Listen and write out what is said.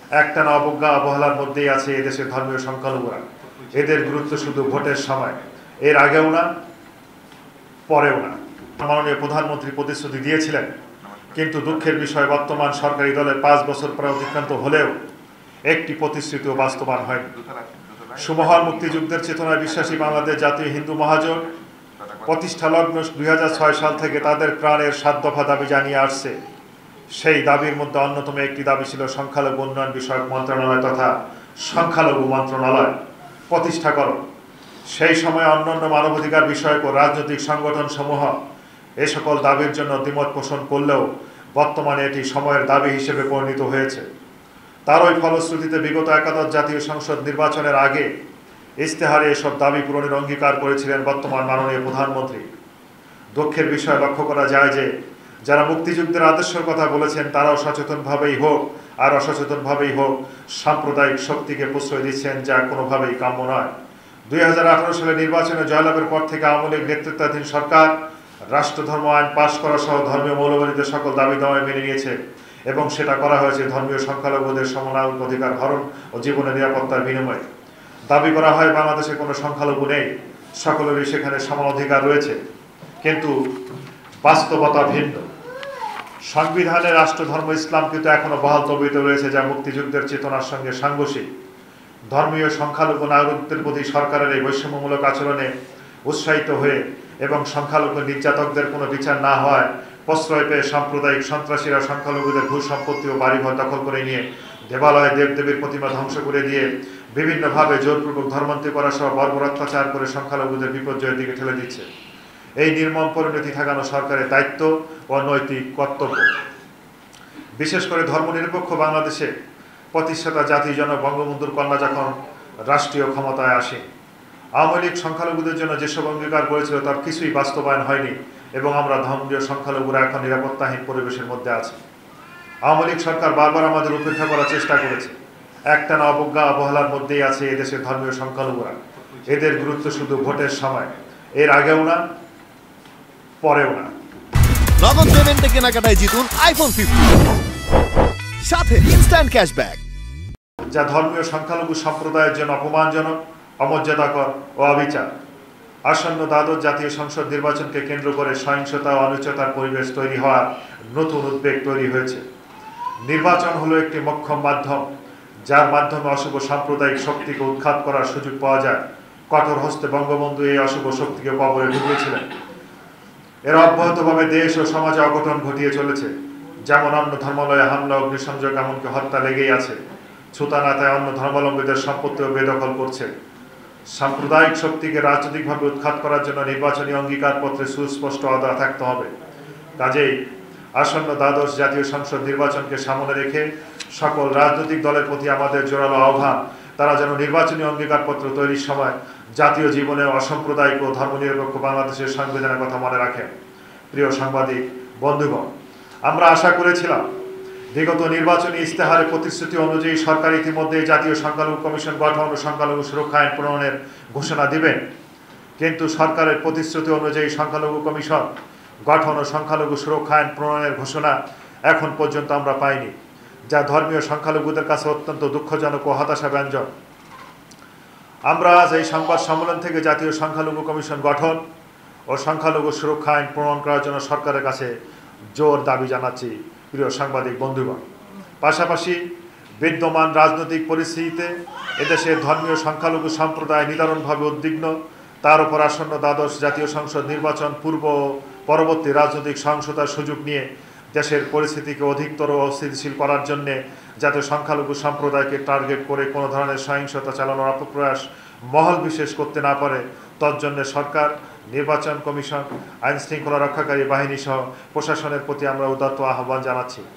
একটানা অবজ্ঞা অবহেলার মধ্যেই আছে এদেশের ধর্মীয় সংখ্যালঘুরা। এদের গুরুত্ব শুধু ভোটের সময়, এর আগেও না, পরেও না। মাননীয় প্রধানমন্ত্রী প্রতিশ্রুতি দিয়েছিলেন, কিন্তু দুঃখের বিষয় বর্তমান সরকারি দলের 5 বছর প্রায় অতিক্রান্ত হলেও একটি প্রতিশ্রুতিও বাস্তবায়ন হয়নি। সুমহান মুক্তিযুদ্ধের চেতনায় বিশ্বাসী বাংলাদেশ জাতীয় হিন্দু মহাজোট প্রতিষ্ঠা লগ্ন 2006 সাল থেকে তাদের প্রাণের 7 দফা দাবি জানিয়ে আসছে। সেই দাবির মধ্যে অন্যতম একটি দাবি ছিল সংখ্যালঘু উন্নয়ন বিষয়ক মন্ত্রণালয় তথা সংখ্যালঘু মন্ত্রণালয় প্রতিষ্ঠা করো। সেই সময় অন্যান্য মানবাধিকার বিষয়ক ও রাজনৈতিক সংগঠন সমূহ এ সকল দাবির জন্য দ্বিমত পোষণ করলেও বর্তমানে এটি সময়ের দাবি হিসেবে পরিণত হয়েছে। তারই ফলশ্রুতিতে বিগত একাদশ জাতীয় সংসদ নির্বাচনের আগে ইস্তেহারে এসব দাবি পূরণের অঙ্গীকার করেছিলেন বর্তমান মাননীয় প্রধানমন্ত্রী। দুঃখের বিষয় লক্ষ্য করা যায় যে যারা মুক্তিযুদ্ধের আদর্শের কথা বলেছেন তারাও সচেতনভাবেই হোক আর অসচেতনভাবেই হোক সাম্প্রদায়িক শক্তিকে প্রশ্রয় দিচ্ছেন, যা কোনোভাবেই কাম্য নয়। 2018 সালে নির্বাচনে জয়লাভের পর থেকে আওয়ামী লীগ নেতৃত্বাধীন সরকার রাষ্ট্রধর্ম আইন পাশ করা সহ ধর্মীয় মৌলবাদীদের সকল দাবি দাওয়ায় মেনে নিয়েছে এবং সেটা করা হয়েছে ধর্মীয় সংখ্যালঘুদের সমনাগরিক অধিকার হরণ ও জীবনের নিরাপত্তার বিনিময়ে। দাবি করা হয় বাংলাদেশে কোনো সংখ্যালঘু নেই, সকলেরই সেখানে সমান অধিকার রয়েছে, কিন্তু বাস্তবতা ভিন্ন। সংবিধানে রাষ্ট্রধর্ম ইসলাম কিন্তু এখনো বহাল তবিয়তে রয়েছে, যা মুক্তিযুদ্ধের চেতনার সঙ্গে সাংঘর্ষিক। ধর্মীয় সংখ্যালঘু নাগরিকদের প্রতি সরকারের এই বৈষম্যমূলক আচরণে উৎসাহিত হয়ে এবং সংখ্যালঘু নির্যাতকদের কোনো বিচার না হয় প্রশ্রয় পেয়ে সাম্প্রদায়িক সন্ত্রাসীরা সংখ্যালঘুদের ভূ সম্পত্তি ও বাড়িঘর দখল করে নিয়ে দেবালয়ে দেবদেবীর প্রতিমা ধ্বংস করে দিয়ে বিভিন্নভাবে জোরপূর্বক ধর্মান্তর করা সহ বর্বর অত্যাচার করে সংখ্যালঘুদের বিপর্যয়ের দিকে ঠেলে দিচ্ছে। এই নির্মম পরিণতি ঠেকানো সরকারের দায়িত্ব ও নৈতিক কর্তব্য। বিশেষ করে ধর্মনিরপেক্ষ বাংলাদেশে প্রতিষ্ঠাতা জাতি জনক বঙ্গবন্ধুর কন্যা যখন রাষ্ট্রীয় ক্ষমতায় আসে, আওয়ামী লীগ সংখ্যালঘুদের জন্য যেসব অঙ্গীকার করেছিল তার কিছুই বাস্তবায়ন হয়নি এবং আমরা ধর্মীয় সংখ্যালঘুরা এখন নিরাপত্তাহীন পরিবেশের মধ্যে আছি। আওয়ামী লীগ সরকার বারবার আমাদের উপেক্ষা করার চেষ্টা করেছে। একটানা অবজ্ঞা অবহেলার মধ্যেই আছে এদেশের ধর্মীয় সংখ্যালঘুরা। এদের গুরুত্ব শুধু ভোটের সময়, এর আগেও না, পরেও না। নগদ পেমেন্টে কেনাকাটায় জিতুন আইফোন 15 সাথে ইনস্ট্যান্ট ক্যাশব্যাক, যা ধর্মীয় সংখ্যালঘু সম্প্রদায়ের জন্য অপমানজনক, অমর্যাদাকর ও অবিচার। আসন্ন দ্বাদশ জাতীয় সংসদ নির্বাচনকে কেন্দ্র করে সহিংসতা ও অনুচিতার পরিবেশ তৈরি হওয়ার নতুন উদ্বেগ তৈরি হয়েছে। নির্বাচন হলো একটি মোক্ষম মাধ্যম, যার মাধ্যমে অশুভ সাম্প্রদায়িক শক্তিকে উৎখাত করার সুযোগ পাওয়া যায়। কঠোর হস্তে বঙ্গবন্ধু এই অশুভ শক্তিকে কবরে ঢুকিয়েছিলেন। এরা অব্যাহতভাবে দেশ ও সমাজে অঘটন ঘটিয়ে চলেছে, যেমন অন্য ধর্মালয়ে হামলা, অগ্নিসংযোগ, এমনকি হত্যা লেগেই আছে। ছুতানাতায় অন্য ধর্মাবলম্বীদের সম্পত্তিও বেদখল করছে। সাম্প্রদায়িক শক্তিকে রাজনৈতিকভাবে উৎখাত করার জন্য নির্বাচনী অঙ্গীকারপত্রে সুস্পষ্ট আদা থাকতে হবে। কাজেই আসন্ন দ্বাদশ জাতীয় সংসদ নির্বাচনকে সামনে রেখে সকল রাজনৈতিক দলের প্রতি আমাদের জোরালো আহ্বান, তারা যেন নির্বাচনী অঙ্গীকারপত্র তৈরির সময় জাতীয় জীবনে অসাম্প্রদায়িক ও ধর্মনিরপেক্ষ বাংলাদেশের সংবিধানের কথা মনে রাখেন। প্রিয় সাংবাদিক বন্ধুগণ, আমরা আশা করেছিলাম বিগত নির্বাচনী ইস্তেহারে প্রতিশ্রুতি অনুযায়ী সরকার ইতিমধ্যে জাতীয় সংখ্যালঘু কমিশন গঠন ও সংখ্যালঘু সুরক্ষা আইন প্রণয়নের ঘোষণা দিবেন, কিন্তু সরকারের প্রতিশ্রুতি অনুযায়ী সংখ্যালঘু কমিশন গঠন ও সংখ্যালঘু সুরক্ষা আইন প্রণয়নের ঘোষণা এখন পর্যন্ত আমরা পাইনি, যা ধর্মীয় সংখ্যালঘুদের কাছে অত্যন্ত দুঃখজনক ও হতাশাব্যঞ্জক। আমরা আজ এই সংবাদ সম্মেলন থেকে জাতীয় সংখ্যালঘু কমিশন গঠন ও সংখ্যালঘু সুরক্ষা আইন প্রণয়ন করার জন্য সরকারের কাছে জোর দাবি জানাচ্ছি। প্রিয় সাংবাদিক বন্ধুগণ, পাশাপাশি বিদ্যমান রাজনৈতিক পরিস্থিতিতে এদেশের ধর্মীয় সংখ্যালঘু সম্প্রদায় নিদারুণভাবে উদ্বিগ্ন। তার উপর আসন্ন দ্বাদশ জাতীয় সংসদ নির্বাচন পূর্ব ও পরবর্তী রাজনৈতিক সহিংসতার সুযোগ নিয়ে দেশের পরিস্থিতিকে অধিকতর অস্থিতিশীল করার জন্যে যাতে সংখ্যালঘু সম্প্রদায়কে টার্গেট করে কোনো ধরনের সহিংসতা চালানোর অপপ্রয়াস মহল বিশেষ করতে না পারে, তজ্জন্যে সরকার, নির্বাচন কমিশন, আইন শৃঙ্খলা রক্ষাকারী বাহিনী সহ প্রশাসনের প্রতি আমরা উদাত্ত আহ্বান জানাচ্ছি।